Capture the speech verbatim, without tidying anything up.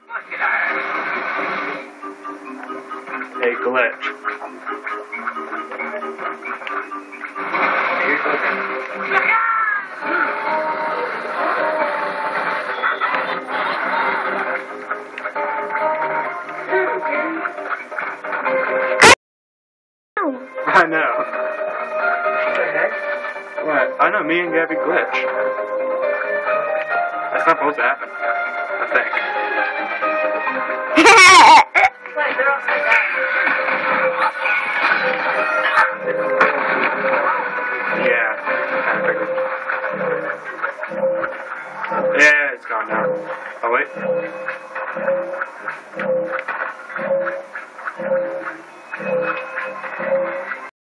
A glitch. I know. What? I know, me and Gabby glitch. That's not supposed to happen. I think. Wait, they're upside down. Yeah, kind of figured. Yeah, it's gone now. Oh, wait.